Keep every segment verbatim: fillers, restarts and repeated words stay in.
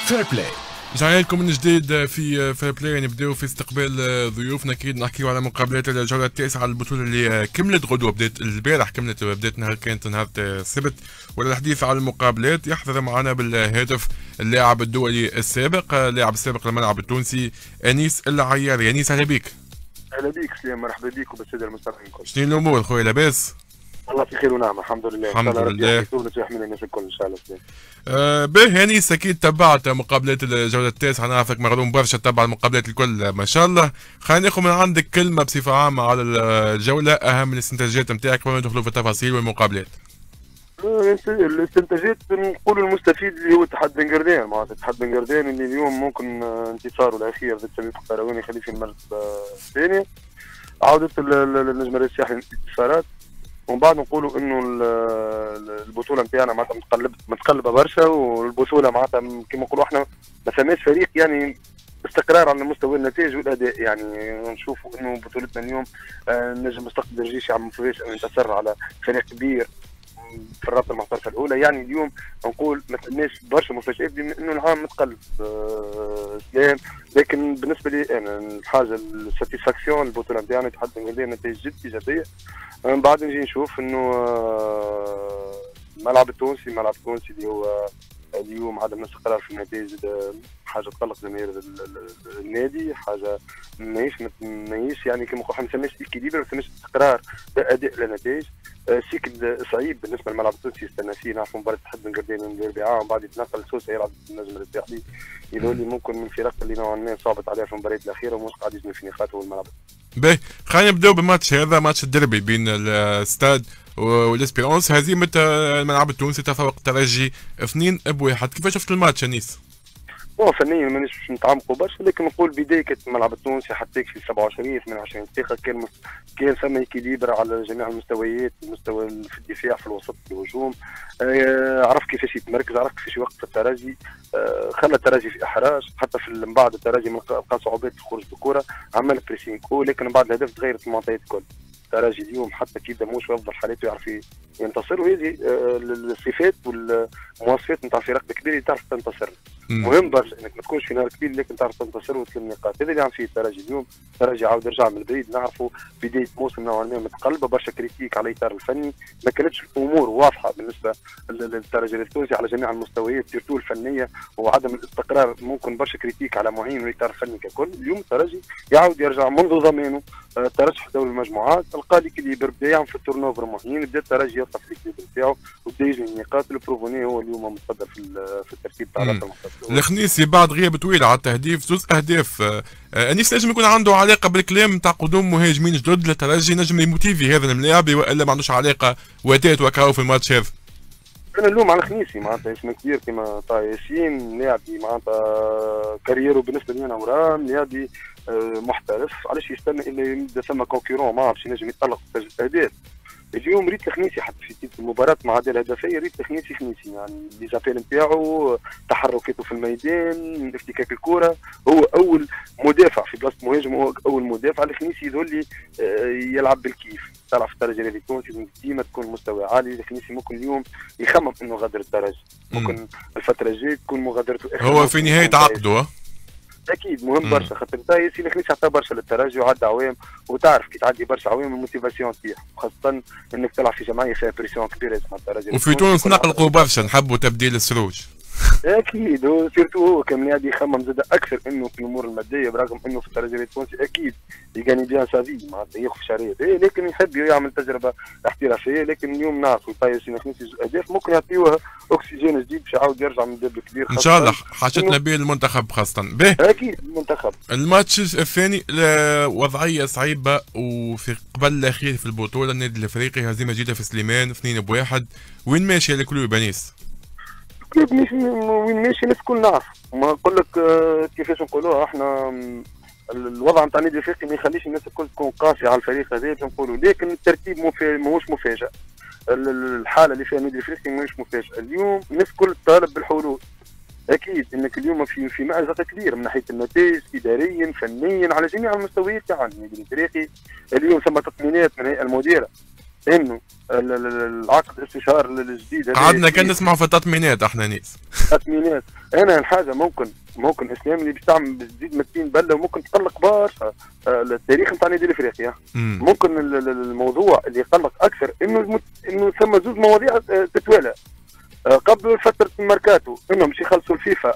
فير بلاي. رجعنا لكم من جديد في فير بلاي، نبداو في استقبال ضيوفنا. اكيد نحكيو على مقابلات الجوله التاسعه البطوله اللي كملت غدوه، بدات البارح، كملت بدات نهار كانت نهار السبت. وللحديث على المقابلات يحضر معنا بالهاتف اللاعب الدولي السابق، اللاعب السابق للملعب التونسي انيس العياري. انيس اهلا بك. اهلا بك سليم، مرحبا بك وبالساده المستمعين الكل. شنو الامور خويا، لاباس؟ والله في خير ونعمه الحمد لله. الحمد لله. تونس ويحمينا الناس الكل ان شاء الله سليم. أه به انيس، اكيد تبعت مقابلات الجوله التاسعه، نعرفك مغروم برشا تتبع المقابلات الكل ما شاء الله. خلينا ناخذ من عندك كلمه بصفه عامه على الجوله، اهم الاستنتاجات نتاعك قبل ما ندخلوا في التفاصيل والمقابلات. الاستنتاجات نقولوا المستفيد اللي هو اتحاد بن قردان، معناتها اتحاد بن قردان اللي اليوم ممكن انتصاره الاخير ضد سميك القرواني يخليه في المرتبه الثانيه، عوده النجم الساحلي للانتصارات. ومن بعد نقولوا انه البطوله نتاعنا معناتها متقلب متقلبه برشا، والبطوله معناتها كما نقولوا احنا ما فماش فريق يعني استقرار على مستوى النتائج والاداء. يعني نشوفوا انه بطولتنا اليوم النجم مستقبل الجيش عم فيش ان ينتصر على فريق كبير في الرابطه المحترفه الاولى. يعني اليوم نقول ما فماش برشا مفاجات بما انه العام متقلب سلام. لكن بالنسبه لي انا الحاجه الساتيسفاكسيون البطوله نتاعنا اتحاد بن قردان نتائج جد ايجابيه. من بعد نجي نشوف انه الملعب التونسي الملعب التونسي اللي هو اليوم عدم الاستقرار في النتائج حاجه تقلق جماهير النادي، حاجه ماهيش ماهيش يعني كما نقولوا ما فماش اكيليبر، ما فماش استقرار اداء النتائج. سيكل صعيب بالنسبه للملعب التونسي يستنى فيه. نعرفوا مباراه اتحاد بن قردان يوم الاربعاء ومن بعد يتنقل سوسه يلعب النجم الساحلي، يقول لي ممكن من الفرق اللي نوعا ما صابت عليها في المباريات الاخيره ومش قاعد يجني في نقاطه والملعب. باهي، خلينا نبداو بالماتش هذا، ماتش الدربي بين الاستاد والاسبيرونس. هزيمه الملعب التونسي تفوق الترجي اثنين بواحد. كيفاش شفت الماتش انيس؟ هو فنيا مانيش نتعمقوا برشا، لكن نقول بدايه الملعب التونسي حتى في سبعة وعشرين ثمانية وعشرين دقيقه كان كان ثم اكيليبر على جميع المستويات، المستوى في الدفاع في الوسط في الهجوم. آه عرف كيفاش يتمركز، عرف كيفاش يوقف الترجي. آه خلى الترجي في احراج، حتى في من بعد الترجي لقى صعوبات في الخروج بالكره، عمل بريسينكو، لكن من بعد الهدف تغيرت المعطيات الكل. الترجي اليوم حتى كي موش في افضل حالاته يعرف ينتصر، وهذه الصفات والمواصفات نتاع الفرق الكبيره اللي تعرف تنتصر. مهم برشا انك ما تكونش في نهار كبير لكن تعرف تنتصر وتلم نقاط. هذا اللي عم فيه الترجي اليوم. الترجي عاود يرجع من البعيد، نعرفوا بدايه موسم نوعا ما متقلبه، برشا كريتيك على الاطار الفني، ما كانتش الامور واضحه بالنسبه للترجي التونسي على جميع المستويات سيرتو الفنيه، وعدم الاستقرار ممكن برشا كريتيك على معين والاطار الفني ككل. اليوم الترجي يعاود يرجع منذ ضمانه ترشح دوري المجموعات، القى ليكيليبر بدا يعمل في التورنوفر معين، بدا الترجي يطلع في الليكيليبر نتاعو وبدا يجني النقاط. البروفوني هو اليوم متصدر في في الترتيب تاع الرابطه المحترفه. الخنيسي بعد غياب طويل على التهديف، زوز اهداف. آه انيس نجم يكون عنده علاقه بالكلام نتاع قدوم مهاجمين جدد للترجي، نجم يموتيفي هذا الملاعب والا ما عندوش علاقه واتات وكاو في الماتش هذا؟ انا اللوم على خنيسي، معناتها اسم كبير كما طه ياسين، لاعبي معناتها كاريرو بالنسبه لي انا ورام، لاعبي محترف، علاش يستنى الا يبدا ثم كونكورون ما عرفش ينجم يتالق في الاهداف. اليوم ريت الخنيسي حتى في المباراه مع عدال الهدفيه، ريت الخنيسي خنيسي يعني لي زابيل نتاعو، تحركاته في الميدان، افتكاك الكره، هو اول مدافع في بلاصه مهاجم، هو اول مدافع. الخنيسي يظل لي يلعب بالكيف، تلعب في الترجي التونسي ديما تكون مستوى عالي. الخنيسي ممكن اليوم يخمم انه غادر الترجي، ممكن الفتره الجايه تكون مغادرته هو في نهايه عقده. اكيد مهم برشا، خاطر انت ياسين الخنيسي عطى برشا للترجي وعدى عوام، وتعرف كي تعدي برشا عوام الموتيفاسيون تطيح، خاصه انك تلعب في جمعيه فيها بريسيون كبيره اسمها الترجي. وفي تونس نقلقوا برشا، نحبوا تبديل السروج. اكيد هو سيرتو هو كان يخمم زاد اكثر انه في الامور الماديه، برغم انه في الترجي التونسي اكيد يغني بيان سافي معناتها ياخذ شهريه، لكن يحب يعمل تجربه احترافيه. لكن اليوم نعرفوا ياسين الخنيسي اهداف ممكن يعطيوه اكسجين جديد باش يعاود يرجع من الدب الكبير ان شاء الله. حاجتنا به المنتخب خاصه به. اكيد المنتخب. الماتش الثاني وضعيه صعيبه وفي قبل الاخير في البطوله، النادي الافريقي هزيمه جديده في سليمان اثنين بواحد. وين ماشي الكلوب انيس؟ الكلوب ماشي وين ماشي الناس الكل نعرف، ما نقول لك كيفاش نقولوها احنا الوضع نتاع النادي الافريقي ما يخليش الناس الكل تكون قاسيه على الفريق هذا نقولوا، لكن الترتيب ماهوش مفاجئ. الحاله اللي فيها النادي الافريقي ماهوش مفاجئ. اليوم الناس الكل تطالب بالحلول. اكيد انك اليوم في في مأزق كبير من ناحيه النتائج اداريا فنيا على جميع المستويات تاع النادي الافريقي. اليوم ثم تطمينات من الهيئه المديره انه العقد الاستشهار الجديد قعدنا كان نسمعوا في التطمينات احنا ناس تطمينات. انا الحاجه ممكن ممكن اسلام اللي باش تعمل بتزيد مئتين بله وممكن تقلق برشا التاريخ نتاع نادي الافريقيا. ممكن الموضوع اللي يقلق اكثر انه انه ثم زوج مواضيع تتوالى قبل فتره الميركاتو انهم باش يخلصوا الفيفا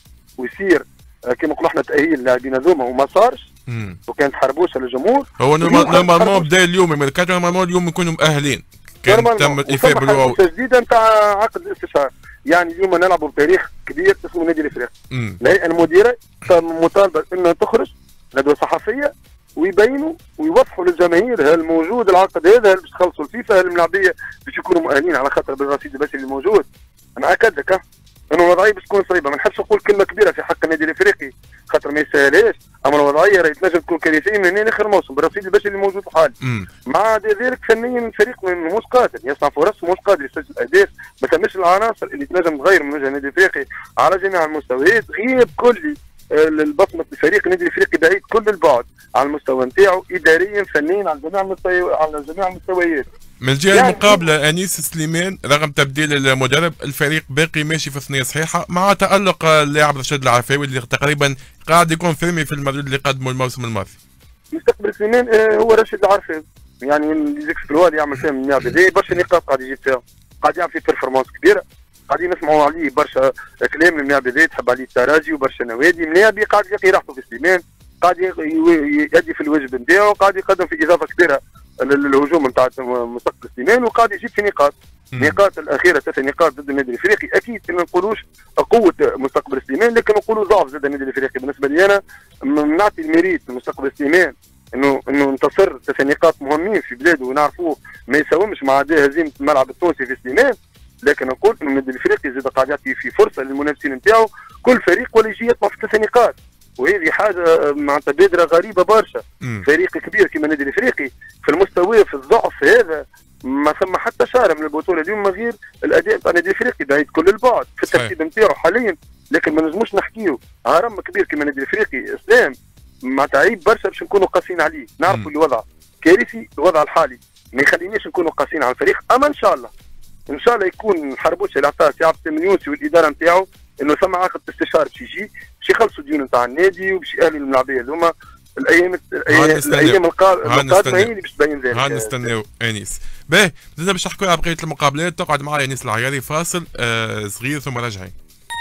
ويصير كما نقولوا احنا تاهيل اللاعبين هذوما وما صارش وكانت حربوشه للجمهور. هو نورمالمون بدا اليوم الميركاتو، نورمالمون اليوم يكونوا مؤهلين، كان تم الافاء بالواو جديده نتاع عقد الاستشهار. يعني اليوم نلعبوا بتاريخ كبير اسمه نادي الافريقي. الهيئه المديره مطالبه انها تخرج ندوه صحفيه ويبينوا ويوضحوا للجماهير هل موجود العقد هذا، هل باش تخلصوا الفيفا، هل الملاعبيه باش يكونوا مؤهلين على خاطر بالرصيد البشري اللي موجود. انا اكد لك انه الوضعيه باش تكون صعيبه، ما نحبش نقول كلمه كبيره في حق النادي الافريقي خاطر ما يسهلهاش، اما الوضعيه راهي تنجم تكون كارثيه من هنا لاخر الموسم بالرصيد البشري اللي موجود الحالي. مع ذلك فنيا الفريق مش قادر يصنع فرص، مش قادر يسجل اهداف، ما تمش العناصر اللي تنجم تغير من وجه النادي الافريقي على جميع المستويات. غياب كلي البصمه الفريق النادي الافريقي بعيد كل البعد على المستوى نتاعو اداريا فنيا على جميع المستوى على جميع المستويات. من الجهه يعني المقابله انيس سليمان رغم تبديل المدرب الفريق باقي ماشي في ثنيه صحيحه مع تالق اللاعب رشاد العفاوي اللي تقريبا قاعد يكون فيرمي في المردود اللي قدمه الموسم الماضي. مستقبل سليمان هو رشاد العفاوي، يعني اللي زيكسبلوا اللي يعمل فيهم اللاعب هذا برشا نقاط قاعد يجيب فيها، قاعد يعمل في بيرفورمانس كبيره، قاعدين نسمعوا عليه برشا كلام من اللاعب هذا تحب عليه التراجي وبرشا نوادي. اللاعب قاعد يلقي راحته في سليمان، قاعد يؤدي في الواجب نتاعو، قاعد يقدم في اضافه كبيره للهجوم نتاع مستقبل سليمان وقاعد يجيب في نقاط. النقاط الاخيره ثلاث نقاط ضد النادي الافريقي اكيد ما نقولوش قوه مستقبل سليمان، لكن نقولوا ضعف ضد النادي الافريقي. بالنسبه لي انا نعطي الميريت لمستقبل سليمان انه انه انتصر ثلاث نقاط مهمين في بلاده ونعرفوه ما يساومش مع هزيمه الملعب التونسي في سليمان، لكن نقول انه النادي الافريقي زاد قاعد يعطي في فرصه للمنافسين نتاعو كل فريق ولا يجي يطلع في ثلاث نقاط، وهذه حاجه معناتها بادره غريبه برشا. فريق كبير كما النادي الافريقي في المستوى في الضعف هذا ما ثم حتى شارع من البطوله اليوم ما غير الاداء تاع النادي الافريقي بعيد كل البعد في الترتيب نتاعو حاليا، لكن ما نجموش نحكيو هرم كبير كما النادي الافريقي اسلام معناتها عيب برشا باش نكونوا قاسيين عليه. نعرفوا اللي وضع كارثي الوضع الحالي ما يخليناش نكونوا قاسيين على الفريق، اما ان شاء الله ان شاء الله يكون الحربوشه اللي عطاها سي عبد السلام اليونسي والاداره نتاعو انه ثم عقد استشهار باش يجي باش يخلصوا الديون نتاع النادي وباش يأهلوا الملاعبيه هذوما. الايام الايام القادمه هي اللي باش تبين ذلك. ها نستناو انيس. باهي زدنا باش نحكوا على بقيه المقابلات. تقعد معايا انيس العياري فاصل آه صغير ثم راجعين.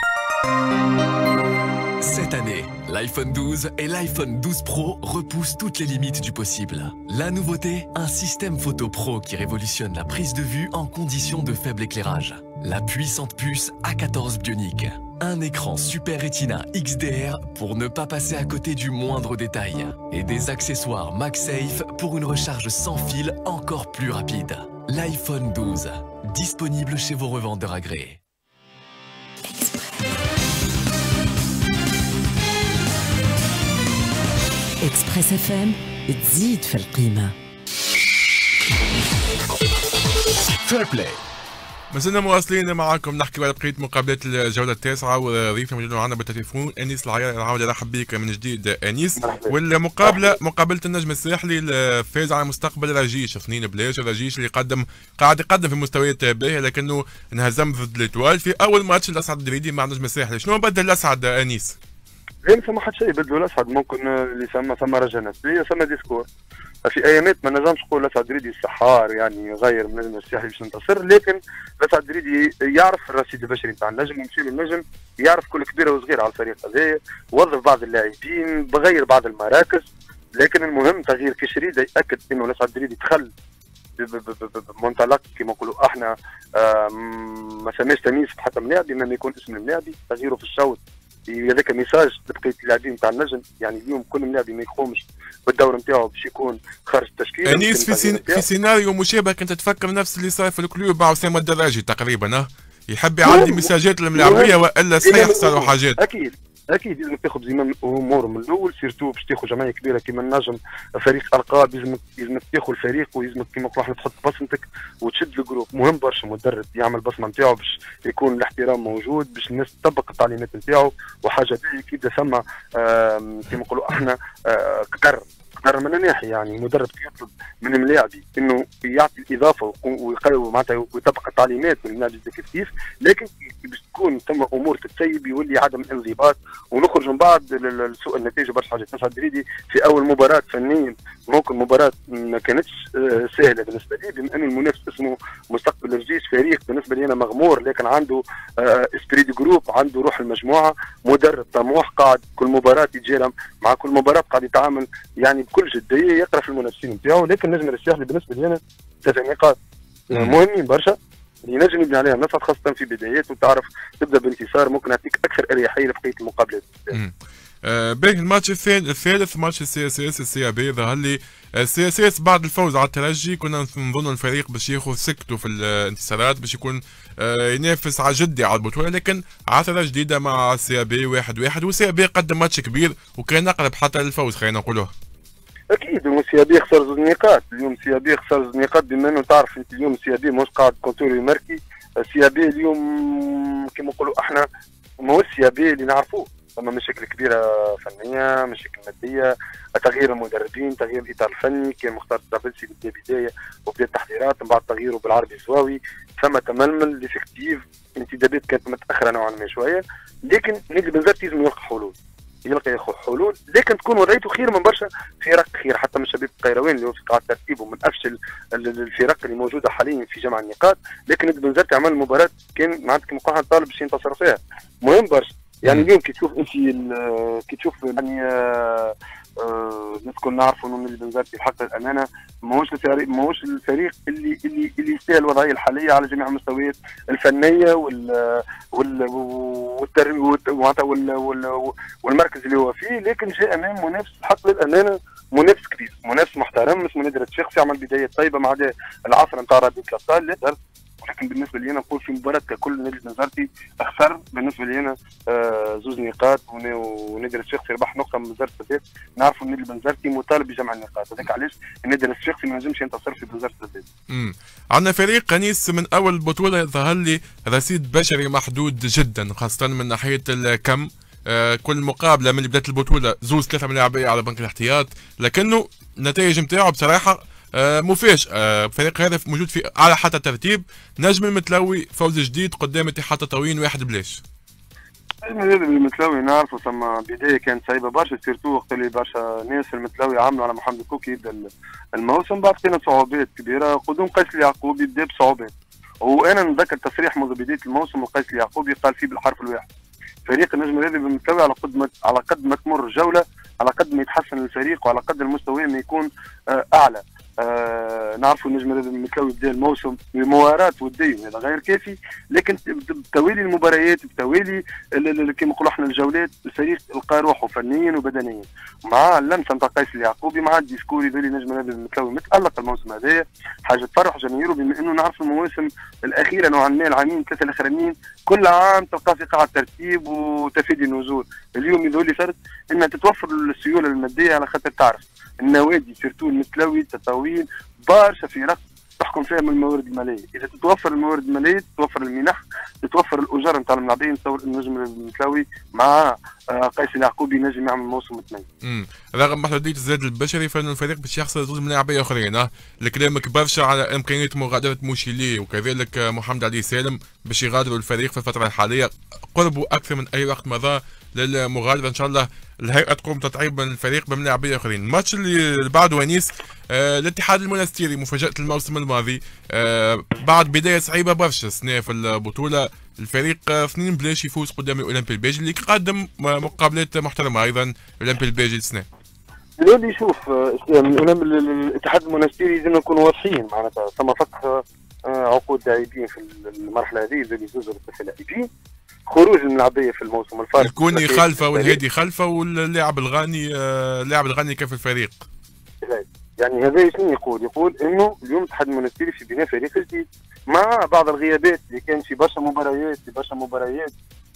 Cette année, l'iPhone douze et l'iPhone douze Pro repoussent toutes les limites du possible. La nouveauté, un système photo pro qui révolutionne la prise de vue en conditions de faible éclairage. La puissante puce A quatorze Bionic. Un écran Super Retina X D R pour ne pas passer à côté du moindre détail. Et des accessoires MagSafe pour une recharge sans fil encore plus rapide. L'iPhone douze, disponible chez vos revendeurs agréés. إكسبريس اف ام تزيد في القيمة. فير بلاي. مازلنا مواصلين معاكم نحكي على بقيه مقابلات الجوله التاسعه، وضيفنا موجود معنا بالتليفون انيس العياري. نعاود نرحب بك من جديد انيس. والمقابله مقابله النجم الساحلي الفاز على مستقبل رجيش اثنين بلاش. رجيش اللي قدم قاعد يقدم في مستويات باهيه لكنه انهزم ضد الاتوال في اول ماتش الاسعد الدريدي مع النجم الساحلي. شنو بدل الاسعد انيس؟ غير ثم حتى شيء يبدلوا الاسعد، ممكن اللي ثم ثم رجا نسبيه ثم ديسكور. في ايامات ما نجمش نقول الاسعد الدريدي السحار يعني يغير من النجم الساحلي باش ننتصر، لكن الاسعد الدريدي يعرف الرصيد البشري نتاع النجم ويمشي للنجم، يعرف كل كبيره وصغيره على الفريق هذايا، وظف بعض اللاعبين بغير بعض المراكز، لكن المهم تغيير كشريده ياكد انه الاسعد الدريدي دخل بمنطلق كما نقولوا احنا ما سماش تمييز حتى ملاعبي ما يكون اسم الملاعبي. تغييره في الشوط هذاك ميساج لبقيه اللاعبين تاع النجم، يعني اليوم كل ملاعبي ما يقومش بالدور نتاعو باش يكون خارج التشكيل. انيس في, سين في سيناريو مشابه كنت تفكر نفس اللي صار في الكلوب مع اسامه الدراجي تقريبا، ها يحب يعدي مساجات الملاعبيه والا صحيح صاروا حاجات. اكيد اكيد لازم تاخذ زمام امور من الاول، سيرتو باش تاخذ جمعيه كبيره كيما النجم فريق القاب، لازم لازم تاخذ الفريق ولازم كيما نقولوا احنا تحط بصمتك وتشد الجروب. مهم برشا مدرب يعمل بصمه نتاعو باش يكون الاحترام موجود، باش الناس تطبق التعليمات نتاعو، وحاجه باهيه كي ثم كيما نقولوا احنا كر تقرر من ناحيه، يعني المدرب يطلب من الملاعبي انه يعطي الاضافه ومعناتها ويطبق التعليمات من اللاعب كيف، لكن باش تكون ثم امور تتسيب يولي عدم انضباط ونخرج من بعد لسوء النتائج برشا حاجات. نسعد بريدي في اول مباراه فنيا ممكن مباراه ما كانتش سهله بالنسبه لي، بما انه المنافس اسمه مستقبل الجيش، فريق بالنسبه لي انا مغمور لكن عنده اسبري دي جروب، عنده روح المجموعه، مدرب طموح قاعد كل مباراه يتجارى مع كل مباراه قاعد يتعامل يعني بكل جديه يقرا في المنافسين نتاعو. لكن نجم الساحلي بالنسبه لي انا ثلاث نقاط مهمين برشا اللي نجم يبني عليها نصعد، خاصه في بدايات وتعرف تبدا بانتصار ممكن يعطيك اكثر اريحيه لبقيه المقابلات. آه باهي الماتش الثالث ماتش السي اس اس السي بي ظهر لي السي اس اس بعد الفوز على الترجي كنا نظن الفريق باش ياخذ سكته في الانتصارات باش يكون آه ينافس على جدي على البطوله، لكن عثره جديده مع السي بي واحد واحد والسي بي قدم ماتش كبير وكان اقرب حتى للفوز خلينا نقولوها. اكيد السي بي خسر زوج نقاط اليوم، السي بي خسر زوج نقاط بما انه تعرف انت اليوم السي بي مش قاعد كونتور يماركي، السي بي اليوم كما نقولوا احنا ماهوش السي بي اللي نعرفوه، ثم مشاكل كبيره فنيه، مشاكل ماديه، تغيير المدربين، تغيير الاطار الفني، كان مختار الطرابلسي بدا بدايه وبدا التحضيرات من بعد تغييره بالعربي الزواوي، ثم تململ ليفيكتيف انتدابات كانت متاخره نوعا ما شويه، لكن نادي بنزرت لازم يلقى حلول، يلقى ياخذ حلول، لكن تكون وضعيته خير من برشا فرق خير حتى من شباب القيروان اللي هو في قاعه ترتيبه من افشل الفرق اللي موجوده حاليا في جمع النقاط، لكن نادي بنزرت عمل مباراه كان معناتها كما قلنا طالب باش ينتصر فيها، مهم برشا. يعني اليوم كي تشوف انت كي تشوف يعني آه آه نكون نعرفوا انه نادي بنزرتي بحق الامانه ماهوش الفريق ماهوش الفريق اللي اللي اللي يستاهل الوضعيه الحاليه على جميع المستويات الفنيه وال وال وال والمركز اللي هو فيه، لكن جاء امام منافس بحق الامانه منافس كبير، منافس محترم اسمه نادي الشيخ عمل بدايات طيبه مع العصر نتاع رابطه الابطال، ولكن بالنسبه لي انا نقول في مباراه ككل نادي بنزرتي خسر بالنسبه لي انا آه زوج نقاط ونادي الشيخ ربح نقطه من بنزرت الذات، نعرفوا النادي البنزرتي مطالب بجمع النقاط، هذاك علاش النادي الشيخ ما نجمش ينتصر في بنزرت الذات. امم عندنا فريق قنيس من اول بطوله ظهر لي رصيد بشري محدود جدا خاصه من ناحيه الكم، آه كل مقابله من اللي بدات البطوله زوز ثلاثه ملاعبيه على بنك الاحتياط، لكنه النتائج نتاعو بصراحه آه مفاجئ. آه الفريق هذا موجود في اعلى حتى ترتيب، نجم المتلوي فوز جديد قدام اتحاد تطاوين واحد بلاش. نجم المتلوي نعرفوا ثم بدايه كانت صعيبه برشا سيرتو وقت اللي برشا ناس المتلوي عملوا على محمد كوكي يبدا الموسم، بعد كانت صعوبات كبيره، قدوم قيس اليعقوبي بدا بصعوبات، وانا نتذكر تصريح منذ بدايه الموسم وقيس اليعقوبي قال فيه بالحرف الواحد فريق النجم الرياضي بالمتلوي على قد ما على قد ما تمر الجوله على قد ما يتحسن الفريق وعلى قد المستوى ما يكون آه اعلى. آه نعرفوا النجم الرياضي المتلوي بدا الموسم بمواراة ودية، هذا غير كافي، لكن بتوالي المباريات بتوالي كما نقولوا احنا الجولات الفريق لقى روحه فنيا وبدنيا، مع اللمسه نتاع قيس اليعقوبي مع الديسكور يبان النجم الرياضي المتلوي متالق الموسم هذايا، حاجه تفرح جماهيره بما انه نعرف المواسم الاخيره نوعا ما العامين ثلاثه الاخرانيين كل عام تلقى في قاعه ترتيب وتفادي النزول، اليوم يظهر لي فرد انها تتوفر السيوله الماديه على خاطر تعرف النوادي سيرتو المتلوي تطاوين برشا فرق تحكم فيها من الموارد الماليه، اذا تتوفر الموارد الماليه تتوفر المنح تتوفر الاجار نتاع الملاعبين، نتصور النجم المتلوي مع قيس اليعقوبي نجم يعمل موسم متميز. امم رغم محدوديه الزاد البشري فان الفريق باش يخسر زوج ملاعبيه اخرين، اه الكلام برشا على امكانيه مغادره موشيلي وكذلك محمد علي سالم باش يغادروا الفريق في الفتره الحاليه، قربوا اكثر من اي وقت مضى للمغادره، ان شاء الله الهيئه تقوم تتعيب من الفريق بملاعبيه اخرين. الماتش اللي بعده ونيس آه الاتحاد المنستيري مفاجاه الموسم الماضي آه بعد بدايه صعيبه برشا السنه في البطوله، الفريق اثنين بلاش يفوز قدام الاولمبي البيجي اللي قدم مقابلات محترمه ايضا الاولمبي البيجي السنه. اللي شوف الاتحاد المنستيري لازم نكونوا واضحين، معناتها ثم فك عقود لاعبين في المرحله هذه اللي زوزوا بثلاث لاعبين، خروج الملاعبيه في الموسم الفارق الكوني خلفه والهادي خلفه واللاعب الغاني اللاعب الغاني كيف الفريق. يعني هذا شنو يقول؟ يقول انه اليوم الاتحاد المنستيري في بناء فريق جديد مع بعض الغيابات اللي كان في برشا مباريات في برشا مباريات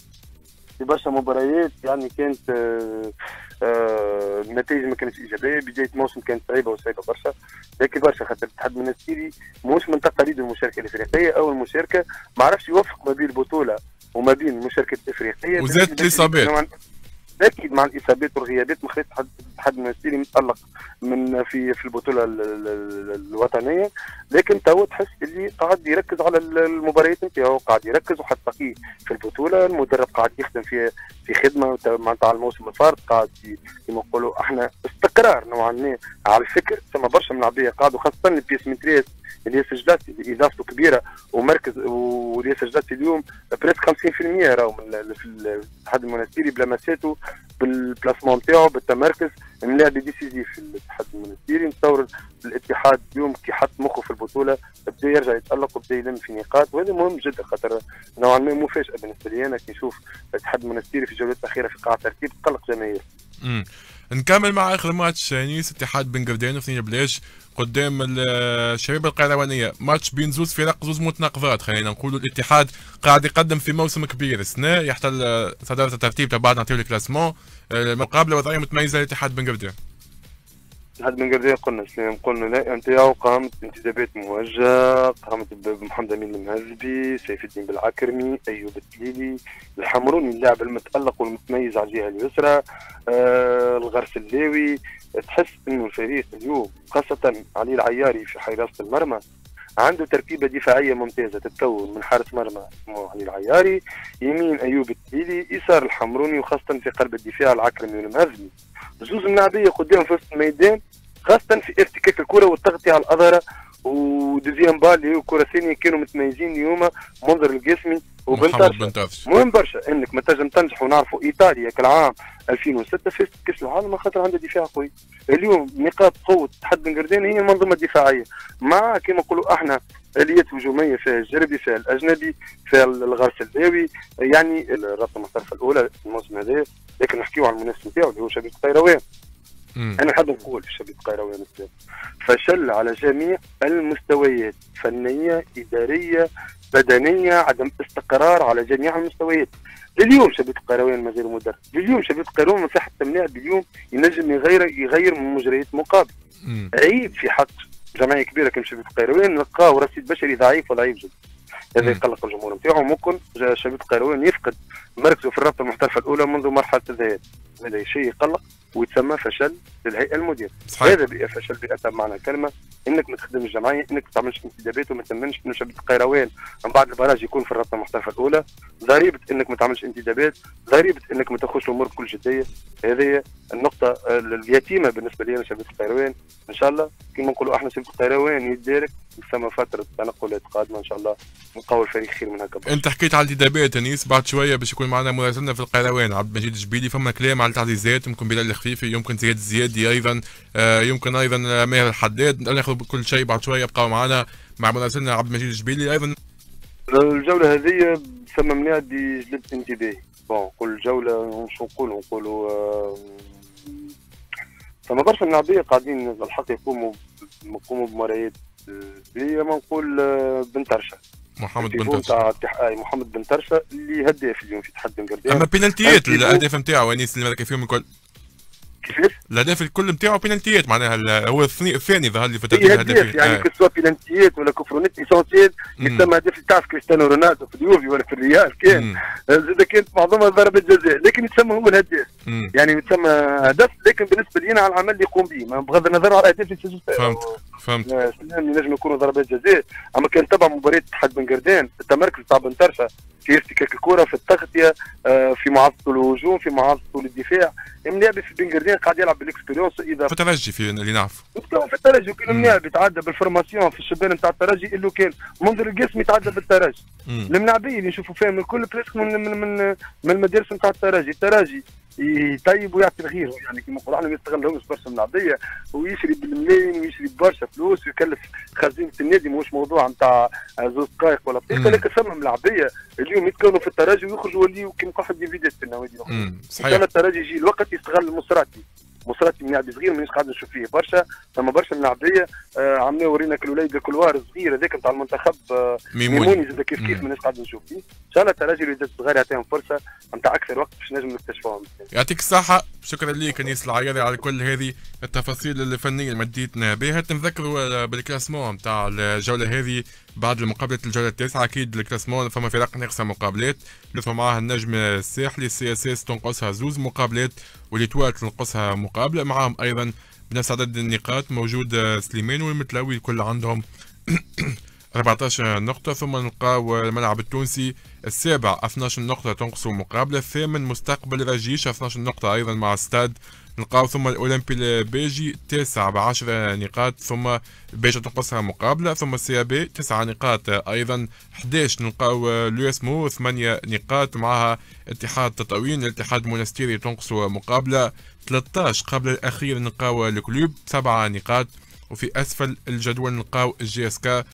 في برشا مباريات يعني كانت آه آه النتائج ما كانتش ايجابيه، بدايه الموسم كانت صعيبه وصعيبه برشا، لكن برشا خاطر الاتحاد المنستيري مش من تقاليد المشاركه الافريقيه او المشاركه ما عرفش يوفق ما بين البطوله وما بين المشاركه الافريقيه، وزادت الاصابات اكيد مع الاصابات والغيابات ما خليش الاتحاد المنستيري متالق من في في البطوله الوطنيه، لكن تو تحس اللي قاعد يركز على المباريات نتاعو، قاعد يركز وحتى في في البطوله المدرب قاعد يخدم في في خدمه معناتها على الموسم الفارط، قاعد كما نقولوا احنا استقرار نوعا ما على الفكر. ثم برشا ملاعبيه قاعدوا خاصه البيس متريس اللي سجلت اللي اضافته كبيره ومركز واللي سجلت اليوم بريس خمسين بالمئة راهو في الاتحاد المنستيري بلمساته بالبلاسمون نتاعو بالتمركز من لاعب ديسيزيف في الاتحاد المنستيري. نتصور الاتحاد اليوم كي حط مخه في البطوله بدا يرجع يتالق وبدا يلم في نقاط، وهذا مهم جدا خاطر نوعا ما مفاجاه بالنسبه لي انا كي نشوف الاتحاد المنستيري في الجولات الاخيره في قاع ترتيب قلق جماهير. امم نكمل مع اخر ماتش نيس اتحاد بن قردان واثنين بلاش قدام الشباب القيروانيه، ماتش بين زوز فرق زوز متناقضات. خلينا نقولوا الاتحاد قاعد يقدم في موسم كبير السنه يحتل صداره الترتيب تبع نعطيو الكلاسمون، مقابله وضعيه متميزه للاتحاد بن قردان. الاتحاد بن قردان قلنا سلام قلنا لا نتاعو قامت انتدابات موجهه، قامت بمحمد امين المهذبي، سيف الدين بالعكرمي، ايوب التليلي، الحمروني اللاعب المتالق والمتميز على الجهه اليسرى، آه الغرس اللاوي. تحس انه الفريق اليوم خاصه علي العياري في حراسه المرمى عنده تركيبه دفاعيه ممتازه تتكون من حارس مرمى اسمه علي العياري، يمين ايوب التليلي، يسار الحمروني، وخاصه في قلب الدفاع العكرمي والمهذبي. زوز ملاعبيه قدام في وسط الميدان خاصه في ارتكاك الكره والتغطيه على الاظهره، ودوزيام بال اللي هو كره ثانيه كانوا متميزين اليوم منظر القاسمي وبنترشا. مهم برشا انك ما تنجم تنجح، ونعرفوا ايطاليا كالعام ألفين وستة فازت كاس العالم خاطر عندها دفاع قوي. اليوم نقاط قوه اتحاد بن قردان هي المنظومه الدفاعيه، مع كما نقولوا احنا اليات هجوميه فيها الجربي فيها الاجنبي فيها الغرس اللاوي، يعني الرابطه المحترفه الاولى الموسم هذا، لكن نحكيو على المنافس نتاعو اللي هو شبيبه القيروان. انا نحب نقول في شبيبه القيروان فشل على جميع المستويات، فنيه اداريه بدنيه، عدم استقرار على جميع المستويات. لليوم شبيبه القيروان مازال مدرب، لليوم شبيبه القيروان ما في حتى لاعب اليوم ينجم يغير يغير من مجريات مقابل. عيب في حق جمعيه كبيره كما شبيبه القيروان نلقاو رصيد بشري ضعيف وضعيف جدا. هذا يقلق الجمهور نتاعو، ممكن شبيبه القيروان يفقد مركزه في الرابطه المحترفه الاولى منذ مرحله الذهاب. هذا شيء يقلق ويتسمى فشل للهيئه المديره. هذا فشل بأتم معنى الكلمه، انك ما تخدمش الجمعيه، انك ما تعملش انتدابات وما تمنش انه شبيبه القيروان من بعد البراج يكون في الرابطه المحترفه الاولى، ضريبه انك ما تعملش انتدابات، ضريبه انك ما تاخذش الامور بكل جديه. هذه النقطه اليتيمه بالنسبه لي انا شبيبه القيروان. ان شاء الله كما نقولوا احنا شبيبه القيروان يدارك ثم فتره تنقلات قادمه ان شاء الله نقوي الفريق خير من هكا. انت حكيت على الانتدابات انيس، بعد شويه باش يكون معنا مراسلنا في القيروان عبد المجيد الجبيلي، فما كلام على التعزيزات، يمكن بلال الخفيفي، يمكن زياد الزيادي ايضا، آه يمكن ايضا ماهر الحداد، ناخذ كل شيء بعد شويه. ابقوا معنا مع مراسلنا عبد المجيد الجبيلي ايضا. الجوله هذه ثم منادي جلبت انتباهي، بون كل جوله شو نقولوا نقولوا آه فما برشا ملاعبيه قاعدين الحق يقوموا يقوموا بمباريات هي ما نقول بنترشا محمد بنترشا محمد بنترشا اللي هداف اليوم في اتحاد بن قردان. اما بينالتيات الاهداف نتاعو انيس اللي مالك فيهم الكل كيفاش؟ الاهداف الكل نتاعو بينالتيات، معناها هو الثاني ظهر لي في ترتيب الاهداف يعني آه. كسوا بينالتيات ولا كفرونيت اسونسيال يسمى هدف تعرف كريستيانو رونالدو في اليوفي ولا في الريال كان زاد كانت معظمها ضربة جزاء، لكن يتسمى هو الهداف يعني يتسمى هدف، لكن بالنسبه لي انا على العمل اللي يقوم به بغض النظر على الاهداف اللي تسجل. فهمت فهمت سلام ينجم يكونوا ضربات جزاء، اما كان تبع مباراه اتحاد بن قردان التمركز تاع بنترشا في ارتكاك الكره في التغطيه في معارضته الهجوم في معارضته للدفاع. ملاعب في بن قردان قاعد يلعب بالاكسبيريونس اذا في الترجي في اللي نعرف في الترجي كان ملاعب يتعدى بالفورماسيون في الشبان نتاع الترجي اللي كان منذر القسم يتعدى بالترجي. الملاعبيه اللي نشوفوا فيهم الكل بريسك من من من, من المدارس نتاع الترجي، الترجي يطيب ويعطي لغيره يعني كما نقولوا احنا ما يستغلهمش برشا ملاعبيه ويشري بالملايين ويشري برشا فلوس ويكلف خزينه النادي، مش موضوع نتاع زوز دقائق ولا دقيقه، لكن ثم ملاعبيه اليوم يتكونوا في الترجي ويخرجوا يوليوا كيما واحد ديفيدات في النوادي الاخرى. صحيح الترجي يجي الوقت يستغل المصراتي مصراتي ملاعب صغير مانيش قاعد نشوف فيه برشا، ثم برشا ملاعبيه آه عملنا ورينا كالولايد كلوار صغير هذاك نتاع المنتخب آه ميموني زاد كيف كيف مانيش قاعد نشوف فيه. ان شاء الله الترجي الوليدات الصغار يعطيهم فرصه نتاع اكثر وقت باش نجم نكتشفوهم. يعطيك الصحه، شكرا لك انيس العياري على كل هذه التفاصيل الفنيه اللي مديتنا بها. تنذكروا بالكلاسمون نتاع الجوله هذه بعد مقابله الجوله التاسعه، اكيد الكلاسمون فما فرق ناقصه مقابلات، لثم معها النجم الساحلي، السي اس اس تنقصها زوز مقابلات، والاتوال تنقصها مقابله، معهم ايضا بنفس عدد النقاط موجود سليمان والمتلاوي الكل عندهم أربعطاش نقطة. ثم نلقاو الملعب التونسي السابع اثناش نقطة تنقص مقابلة، الثامن مستقبل رجيش اثناش نقطة أيضا مع ستاد نلقاو، ثم الأولمبي البيجي التاسع بعشر نقاط ثم البيجا تنقصها مقابلة، ثم السي بي تسع نقاط أيضا، احداش نلقاو لويسمو ثمانية نقاط معها اتحاد تطاوين، الاتحاد المونستيري تنقص مقابلة، ثلاثطاش قبل الأخير نلقاو الكلوب سبع نقاط، وفي أسفل الجدول نلقاو الجي اس كا